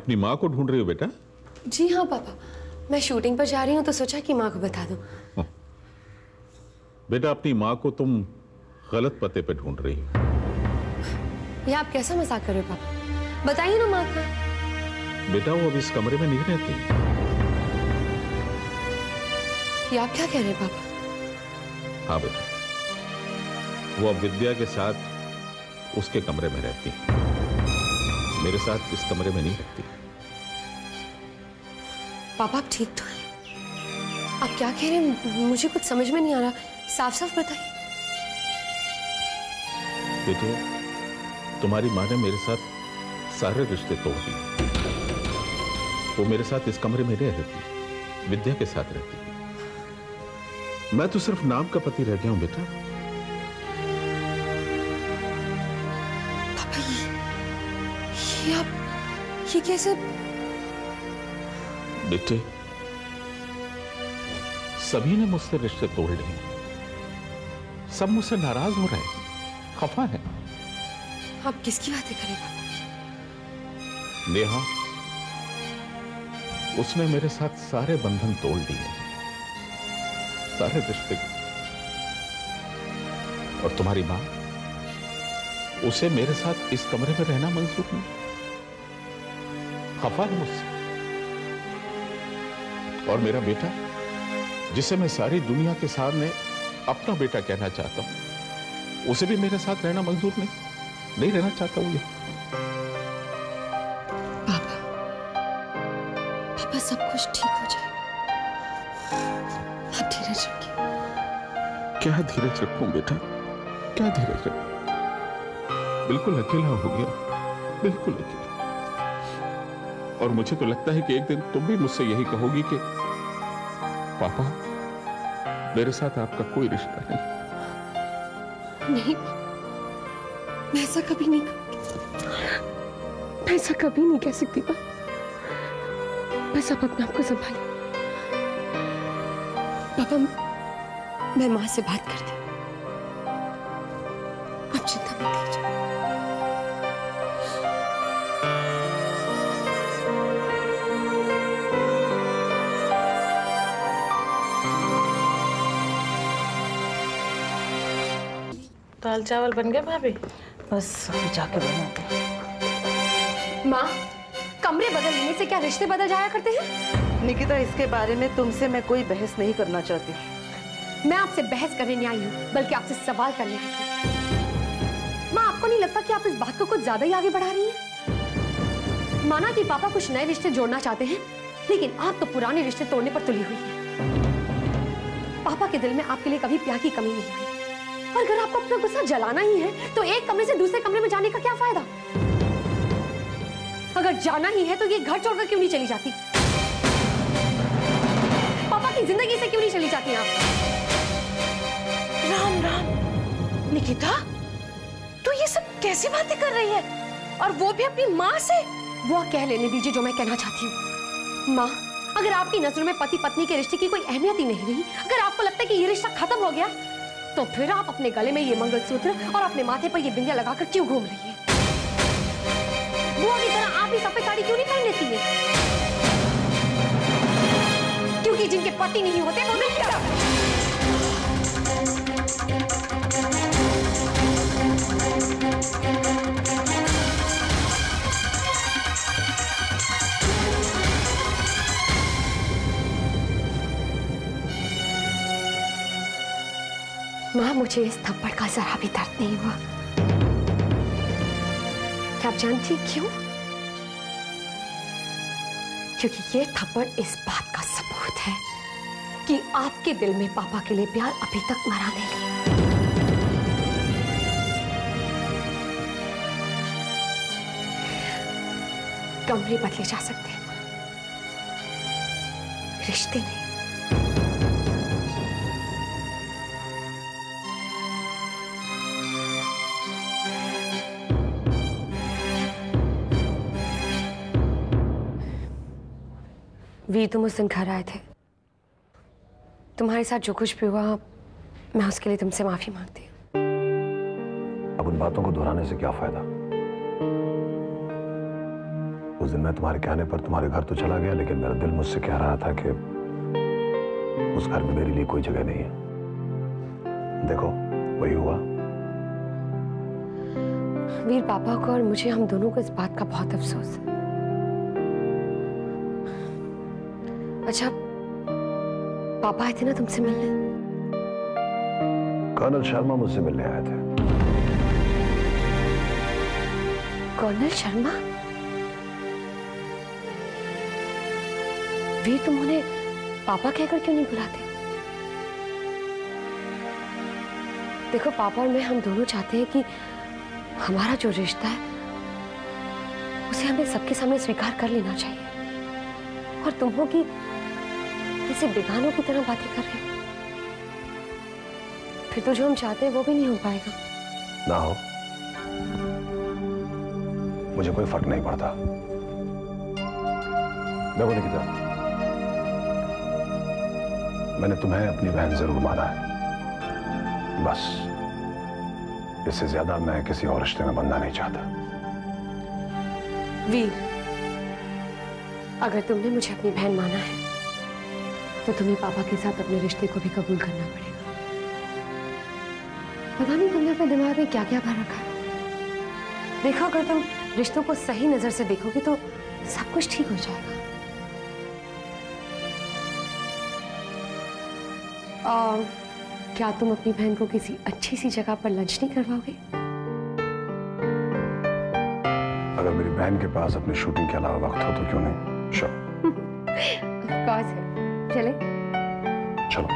अपनी माँ को ढूंढ रही हो बेटा? जी हाँ पापा, मैं शूटिंग पर जा रही हूँ तो सोचा कि माँ को बता दूं। बेटा, अपनी माँ को तुम गलत पते पे ढूंढ रही हो। ये आप कैसा मजाक कर रहे हो पापा? बताइए ना माँ का। बेटा, वो अब इस कमरे में नहीं रहती। ये आप क्या कह रहे हैं पापा? हाँ बेटा, वो अब विद्या के साथ उसके कमरे में रहती है, मेरे साथ इस कमरे में नहीं रहती। पापा आप ठीक तो हैं? आप क्या कह रहे हैं? मुझे कुछ समझ में नहीं आ रहा, साफ साफ बताइए। बेटे, तुम्हारी माँ ने मेरे साथ सारे रिश्ते तोड़ दिए। वो मेरे साथ इस कमरे में नहीं रहती, विद्या के साथ रहती है। मैं तो सिर्फ नाम का पति रह गया हूं बेटा। पापा ये आप ये कैसे? बेटे, सभी ने मुझसे रिश्ते तोड़ लिए, सब मुझसे नाराज हो रहे हैं, खफा है। आप किसकी बातें करें पापा? नेहा, उसने मेरे साथ सारे बंधन तोड़ दिए, सारे रिश्ते। और तुम्हारी मां, उसे मेरे साथ इस कमरे में रहना मंजूर नहीं, खफा है मुझसे। और मेरा बेटा, जिसे मैं सारी दुनिया के सामने अपना बेटा कहना चाहता हूं, उसे भी मेरे साथ रहना मंजूर नहीं रहना चाहता हूं। पापा सब कुछ ठीक हो जाए, आप धीरज रखिए। क्या धीरज रखूं बेटा, क्या धीरज रखूं? बिल्कुल अकेला हो गया, बिल्कुल अकेला। और मुझे तो लगता है कि एक दिन तुम भी मुझसे यही कहोगी कि पापा, मेरे साथ आपका कोई रिश्ता नहीं। मैं ऐसा कभी नहीं कहूंगी, मैं ऐसा कभी नहीं कह सकती पापा। बस आप अपने आप को संभालिए। पापा, मैं माँ से बात करती हूँ, आप चिंता मत कीजिए। दाल चावल बन गए भाभी? बस अभी जाके बनाते हैं। माँ, कमरे बदल लेने से क्या रिश्ते बदल जाया करते हैं? निकिता, इसके बारे में तुमसे मैं कोई बहस नहीं करना चाहती। मैं आपसे बहस करने नहीं आई हूँ, बल्कि आपसे सवाल करने आई हूँ। माँ, आपको नहीं लगता कि आप इस बात को कुछ ज्यादा ही आगे बढ़ा रही हैं? माना कि पापा कुछ नए रिश्ते जोड़ना चाहते हैं, लेकिन आप तो पुराने रिश्ते तोड़ने पर तुली हुई हैं। पापा के दिल में आपके लिए कभी प्यार की कमी नहीं हुई। और अगर आपको अपना गुस्सा जलाना ही है, तो एक कमरे से दूसरे कमरे में जाने का क्या फायदा? अगर जाना ही है तो ये घर छोड़कर क्यों नहीं चली जाती? पापा की जिंदगी से क्यों नहीं चली जाती आप? राम राम, निकिता, तू ये सब कैसी बातें कर रही है? और वो भी अपनी माँ से? वो कह लेने दीजिए जो मैं कहना चाहती हूँ। माँ, अगर आपकी नजरों में पति पत्नी के रिश्ते की कोई अहमियत ही नहीं रही, अगर आपको लगता है कि ये रिश्ता खत्म हो गया, तो फिर आप अपने गले में ये मंगलसूत्र और अपने माथे पर ये बिंदिया लगाकर क्यों घूम रही है? बुआ की तरह आप भी सफेद साड़ी क्यों नहीं पहन लेती है? क्योंकि जिनके पति नहीं होते वो नहीं क्या? माँ, मुझे इस थप्पड़ का जरा भी दर्द नहीं हुआ। क्या आप जानती क्यों? क्योंकि ये थप्पड़ इस बात का सबूत है कि आपके दिल में पापा के लिए प्यार अभी तक मरा नहीं। कमरे बदले जा सकते हैं, रिश्ते नहीं। वीर, तुम उस दिन घर आए थे, तुम्हारे साथ जो कुछ भी हुआ, मैं उसके लिए तुमसे माफी मांगती हूँ। अब उन बातों को दोहराने से क्या फायदा? उस दिन मैं तुम्हारे कहने पर तुम्हारे घर तो चला गया, लेकिन मेरा दिल मुझसे कह रहा था कि उस घर में मेरे लिए कोई जगह नहीं है। देखो वही हुआ। वीर, पापा को और मुझे, हम दोनों को इस बात का बहुत अफसोस है। अच्छा, पापा आए थे ना तुमसे मिलने? कर्नल शर्मा मुझसे मिलने आए थे। कर्नल शर्मा? वीर, तुम उन्हें पापा कहकर क्यों नहीं बुलाते? देखो, पापा और मैं, हम दोनों चाहते हैं कि हमारा जो रिश्ता है उसे हमें सबके सामने स्वीकार कर लेना चाहिए। और तुम हो कि ऐसे बेगानों की तरह बातें कर रहे हो, फिर तो जो हम चाहते हैं वो भी नहीं हो पाएगा। ना हो, मुझे कोई फर्क नहीं पड़ता। देखो निकिता, मैंने तुम्हें अपनी बहन जरूर माना है, बस इससे ज्यादा मैं किसी और रिश्ते में बंधना नहीं चाहता। वीर, अगर तुमने मुझे अपनी बहन माना है तो तुम्हें पापा के साथ अपने रिश्ते को भी कबूल करना पड़ेगा। पता नहीं तुमने अपने दिमाग में क्या क्या भर रखा है। देखो, अगर तुम रिश्तों को सही नजर से देखोगे तो सब कुछ ठीक हो जाएगा। और क्या तुम अपनी बहन को किसी अच्छी सी जगह पर लंच नहीं करवाओगे? अगर मेरी बहन के पास अपनी शूटिंग के अलावा वक्त हो तो क्यों नहीं? श्योर। ऑफ कोर्स है। चले? चलो।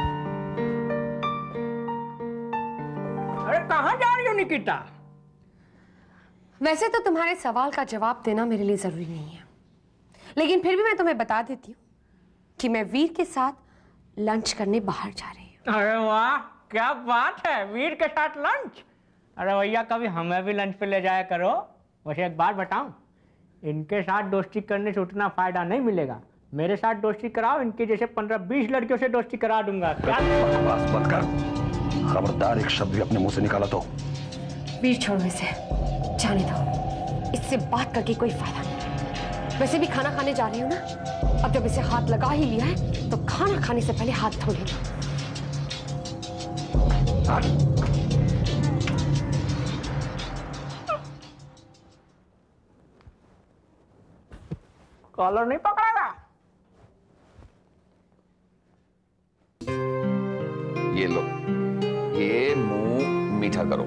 अरे कहाँ जा रही हो निकिता? वैसे तो तुम्हारे सवाल का जवाब देना मेरे लिए जरूरी नहीं है, लेकिन फिर भी मैं तुम्हें बता देती हूँ कि मैं वीर के साथ लंच करने बाहर जा रही हूँ। अरे वाह, क्या बात है, वीर के साथ लंच? अरे भैया, कभी हमें भी लंच पे ले जाया करो। वैसे एक बात बताऊं, इनके साथ दोस्ती करने से उतना फायदा नहीं मिलेगा। मेरे साथ दोस्ती कराओ, इनके जैसे 15-20 लड़कियों से दोस्ती करा दूंगा। क्या बकवास मत कर, खबरदार एक शब्द भी अपने मुंह से निकाला तो। वीर, छोड़ो इसे, जाने दो। इससे बात करके कोई फायदा नहीं। वैसे भी खाना खाने जा रही हूँ ना, अब जब इसे हाथ लगा ही लिया है तो खाना खाने से पहले हाथ धो लेना। कॉलर नहीं पकड़ेगा? ये लो, ये मुंह मीठा करो।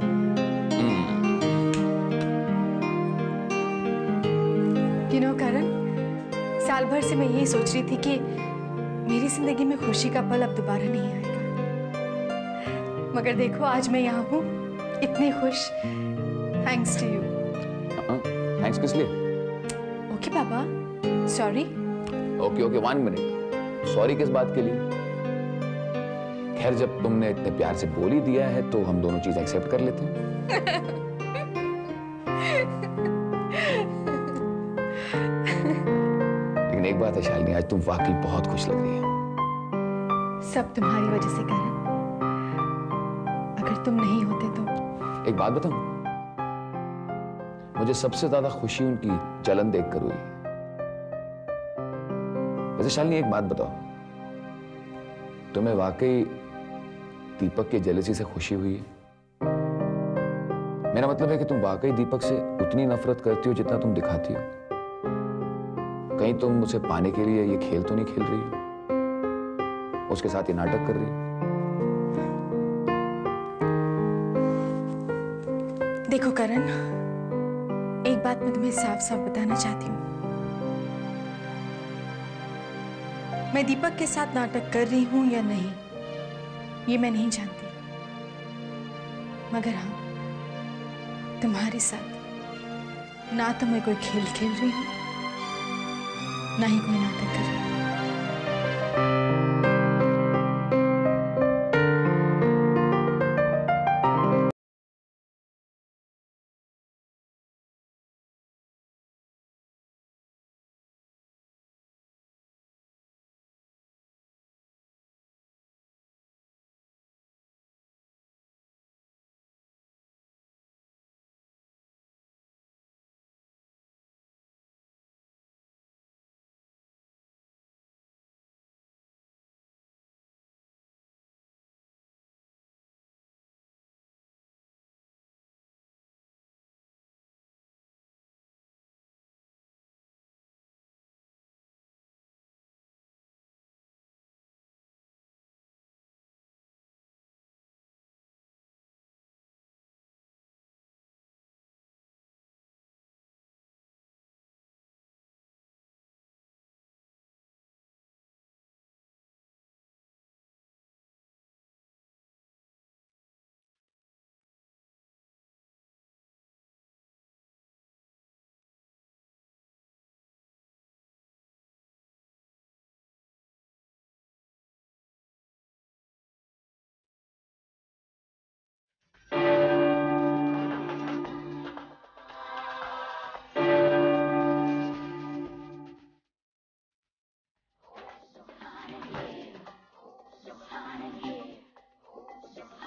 करण, साल भर से मैं यही सोच रही थी कि मेरी जिंदगी में खुशी का पल अब दोबारा नहीं आएगा, मगर देखो आज मैं यहाँ हूँ, इतनी खुश। Thanks to you. थैंक्स किस लिए? ओके पापा, sorry. Okay okay, 1 minute. Sorry किस बात के लिए? खैर, जब तुमने इतने प्यार से बोल ही दिया है तो हम दोनों चीज एक्सेप्ट कर लेते हैं। लेकिन एक बात है शालिनी, आज तुम वाकई बहुत खुश लग रही है। सब तुम्हारी वजह से करण, अगर तुम नहीं होते तो। एक बात बताऊं, मुझे सबसे ज्यादा खुशी उनकी जलन देखकर हुई। वैसे शालिनी एक बात बताओ, तुम्हें वाकई दीपक के जेलसी से खुशी हुई है? मेरा मतलब है कि तुम वाकई दीपक से उतनी नफरत करती हो जितना तुम दिखाती हो। कहीं तुम उसे पाने के लिए ये खेल तो नहीं खेल रही हो, उसके साथ ये नाटक कर रही हो? देखो करण, एक बात मैं तुम्हें साफ साफ बताना चाहती हूँ। मैं दीपक के साथ नाटक कर रही हूं या नहीं, ये मैं नहीं जानती, मगर हाँ, तुम्हारे साथ ना तो मैं कोई खेल खेल रही हूं, ना ही कोई नाटक कर रही हूं।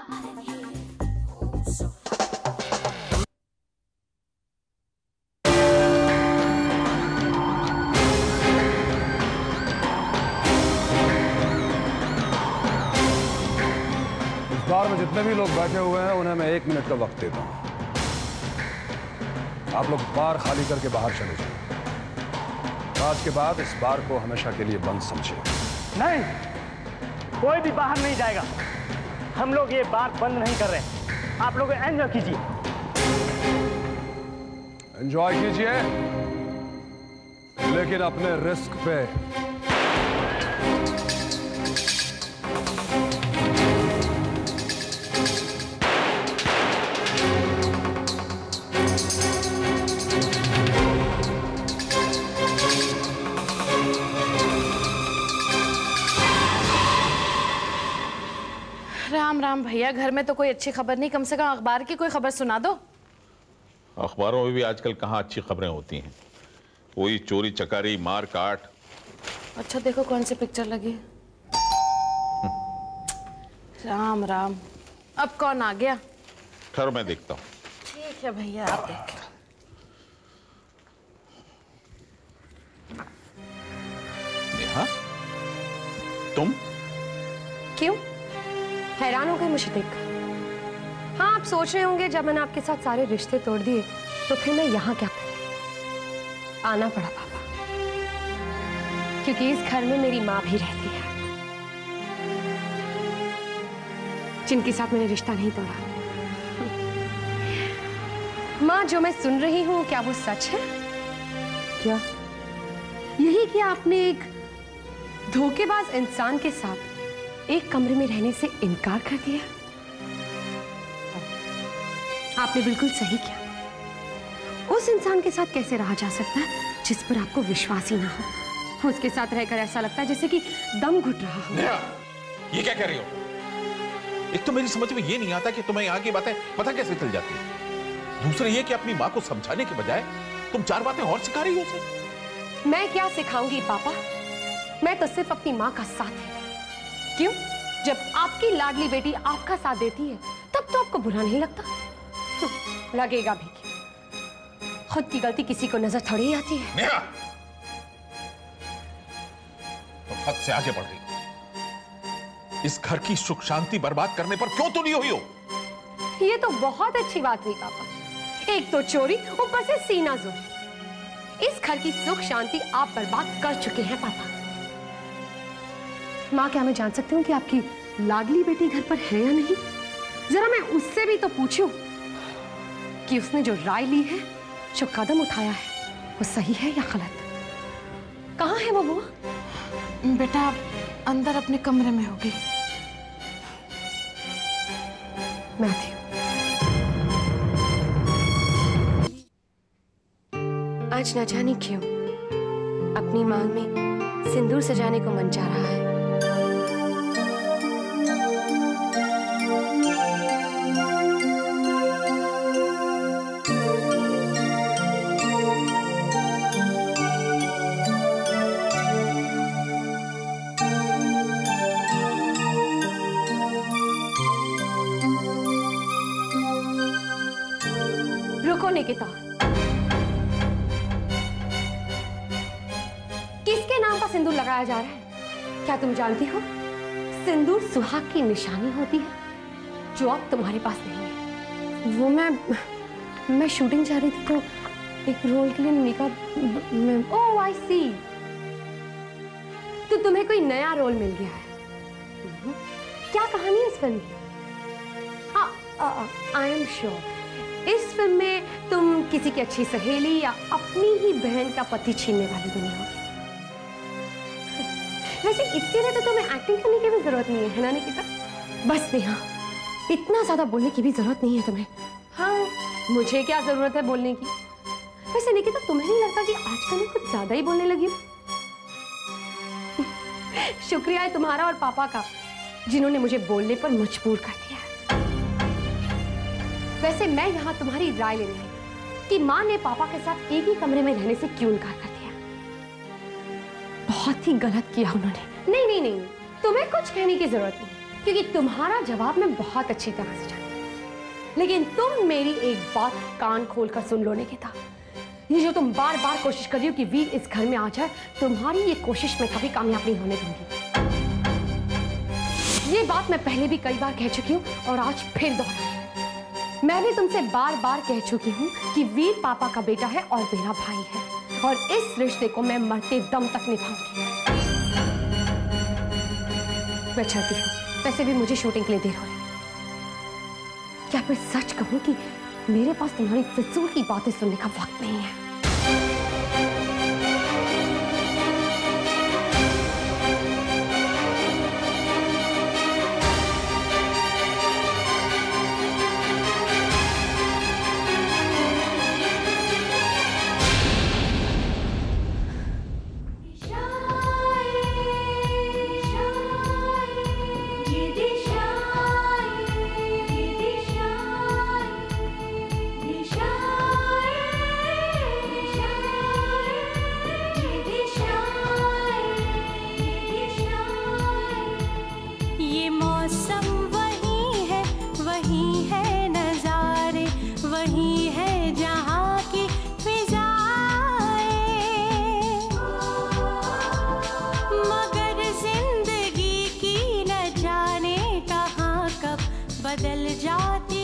बार में जितने भी लोग बैठे हुए हैं उन्हें मैं 1 मिनट का वक्त देता हूं। आप लोग बार खाली करके बाहर चले जाओ। आज के बाद इस बार को हमेशा के लिए बंद समझिए। नहीं, कोई भी बाहर नहीं जाएगा। हम लोग ये बार बंद नहीं कर रहे। आप लोग एंजॉय कीजिए। एंजॉय कीजिए, लेकिन अपने रिस्क पे। राम राम भैया, घर में तो कोई अच्छी खबर नहीं, कम से कम अखबार की कोई खबर सुना दो। अखबारों में भी आजकल कहाँ अच्छी खबरें होती हैं, वही चोरी चकारी मार काट। अच्छा देखो कौन सी पिक्चर लगी। राम राम, अब कौन आ गया? खैर मैं देखता हूँ। ठीक है भैया, आप देखें। नेहा, तुम? क्यों हैरान हो गए मुझे देखकर? हाँ, आप सोच रहे होंगे जब मैंने आपके साथ सारे रिश्ते तोड़ दिए तो फिर मैं यहाँ क्या करूं? आना पड़ा पापा, क्योंकि इस घर में मेरी माँ भी रहती है, जिनके साथ मैंने रिश्ता नहीं तोड़ा। माँ, जो मैं सुन रही हूँ क्या वो सच है? क्या यही कि आपने एक धोखेबाज इंसान के साथ एक कमरे में रहने से इनकार कर दिया? आपने बिल्कुल सही किया। उस इंसान के साथ कैसे रहा जा सकता है जिस पर आपको विश्वास ही ना हो? उसके साथ रहकर ऐसा लगता है जैसे कि दम घुट रहा हो। ये क्या कह रही हो? एक तो मेरी समझ में ये नहीं आता कि तुम्हें यहाँ की बातें पता कैसे चल जाती है। दूसरे ये कि अपनी माँ को समझाने के बजाय तुम 4 बातें और सिखा रही हो उसे। मैं क्या सिखाऊंगी पापा? मैं तो सिर्फ अपनी माँ का साथ है। क्यों? जब आपकी लाडली बेटी आपका साथ देती है तब तो आपको बुरा नहीं लगता? लगेगा भी क्या? खुद की गलती किसी को नजर थोड़ी आती है। नेहा, तुम हद से आगे बढ़ रही हो। इस घर की सुख शांति बर्बाद करने पर क्यों तुली हुई हो? ये तो बहुत अच्छी बात हुई पापा। एक तो चोरी, ऊपर से सीना जोरी। इस घर की सुख शांति आप बर्बाद कर चुके हैं पापा। माँ, क्या मैं जान सकती हूँ कि आपकी लाडली बेटी घर पर है या नहीं? जरा मैं उससे भी तो पूछूं कि उसने जो राय ली है, जो कदम उठाया है, वो सही है या गलत? कहाँ है वो बुआ? बेटा अंदर अपने कमरे में होगी। मैं आती हूँ। आज न जाने क्यों अपनी मांग में सिंदूर सजाने को मन चाह रहा है। रुको निकिता, किसके नाम का सिंदूर लगाया जा रहा है? क्या तुम जानती हो? सिंदूर सुहाग की निशानी होती है, जो अब तुम्हारे पास नहीं है। वो मैं शूटिंग जा रही थी तो एक रोल के लिए मेकअप में। ओह आई सी, तो तुम्हें कोई नया रोल मिल गया है। क्या कहानी है इस फिल्म की? हाँ, आई एम श्योर इस फिल्म में तुम किसी की अच्छी सहेली या अपनी ही बहन का पति छीनने वाली बनी होगी। वैसे इसके लिए तो तुम्हें एक्टिंग करने की भी जरूरत नहीं है ना निकिता? बस नेहा, इतना ज्यादा बोलने की भी जरूरत नहीं है तुम्हें। हाँ, मुझे क्या जरूरत है बोलने की? वैसे निकिता, तुम्हें नहीं लगता कि आजकल मैं कुछ ज्यादा ही बोलने लगी हूँ? शुक्रिया है तुम्हारा और पापा का, जिन्होंने मुझे बोलने पर मजबूर कर दिया। वैसे मैं यहाँ तुम्हारी राय लेने आई कि माँ ने पापा के साथ एक ही कमरे में रहने से क्यों इनकार कर दिया। बहुत ही गलत किया उन्होंने। नहीं, तुम्हें कुछ कहने की जरूरत नहीं। क्योंकि तुम्हारा जवाब मैं बहुत अच्छी तरह से जानती हूँ। लेकिन तुम मेरी एक बात कान खोलकर सुन लो निकिता, ये जो तुम बार बार कोशिश कर रही हो कि वीर इस घर में आ जाए, तुम्हारी ये कोशिश मैं कभी कामयाब नहीं होने दूंगी। ये बात मैं पहले भी कई बार कह चुकी हूँ और आज फिर दोहराई। मैं भी तुमसे बार बार कह चुकी हूँ कि वीर पापा का बेटा है और मेरा भाई है, और इस रिश्ते को मैं मरते दम तक निभाऊंगी। मैं चाहती हूँ, वैसे भी मुझे शूटिंग के लिए देर हो रही। क्या फिर सच कहूँ कि मेरे पास तुम्हारी फिजूल की बातें सुनने का वक्त नहीं है। बदल जाती